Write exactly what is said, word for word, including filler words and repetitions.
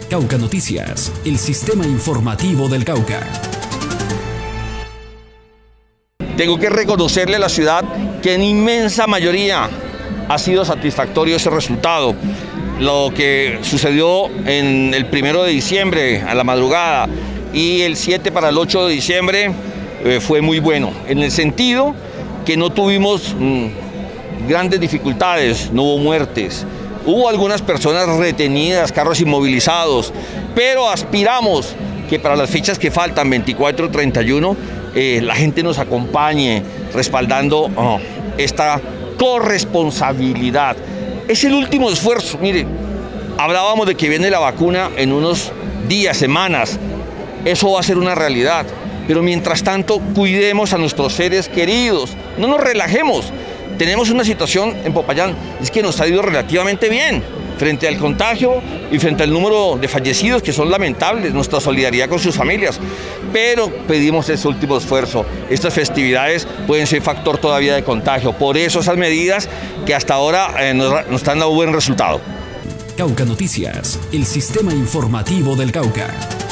Cauca Noticias, el sistema informativo del Cauca. Tengo que reconocerle a la ciudad que en inmensa mayoría ha sido satisfactorio ese resultado. Lo que sucedió en el primero de diciembre a la madrugada y el siete para el ocho de diciembre eh, fue muy bueno, en el sentido que no tuvimos mmm, grandes dificultades, no hubo muertes. Hubo algunas personas retenidas, carros inmovilizados, pero aspiramos que para las fechas que faltan, veinticuatro y treinta y uno, eh, la gente nos acompañe respaldando oh, esta corresponsabilidad. Es el último esfuerzo. Mire, hablábamos de que viene la vacuna en unos días, semanas. Eso va a ser una realidad. Pero mientras tanto, cuidemos a nuestros seres queridos. No nos relajemos. Tenemos una situación en Popayán, es que nos ha ido relativamente bien frente al contagio y frente al número de fallecidos, que son lamentables, nuestra solidaridad con sus familias. Pero pedimos ese último esfuerzo. Estas festividades pueden ser factor todavía de contagio. Por eso esas medidas que hasta ahora eh, nos, nos están dando buen resultado. Cauca Noticias, el sistema informativo del Cauca.